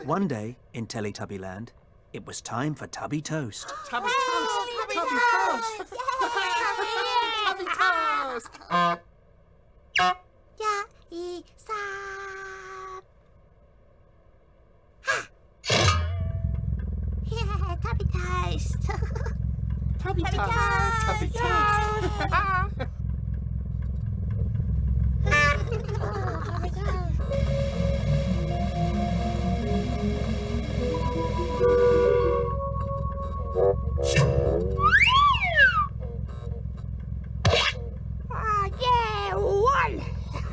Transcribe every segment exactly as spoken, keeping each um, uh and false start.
One day, in Teletubbyland, it was time for Tubby Toast. Tubby Toast! Tubby Toast! Tubby Toast! 야, 이, 삼. 하! Tubby Toast. Tubby Tubby Toast! Toast! Tubby Toast! Tubby Toast. Oh, yeah, one.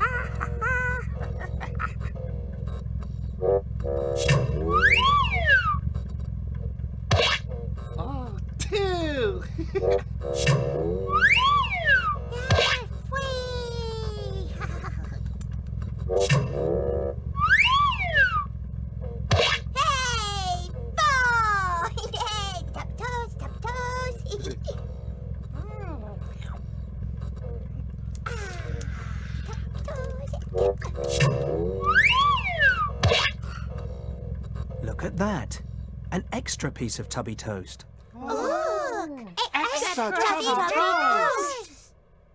Oh, two! Yeah, three. Hey, four. Yay, Tubby Toast, Tubby Toast. Look at that. An extra piece of Tubby Toast. Ooh, Extra Tubby Tubby Toast.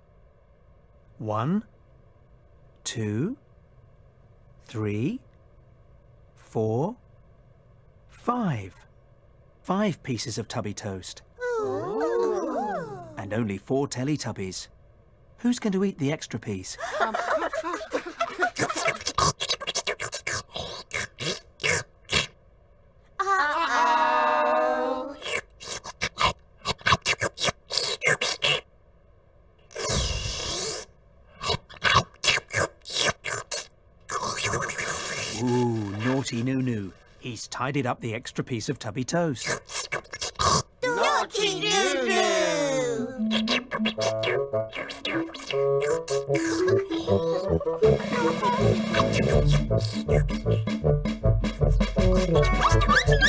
One, two, three, four, five. Five pieces of Tubby Toast. Ooh. And only four Teletubbies. Who's going to eat the extra piece? Uh-oh. Ooh, naughty Nunu. He's tidied up the extra piece of Tubby Toast. Naughty Nunu.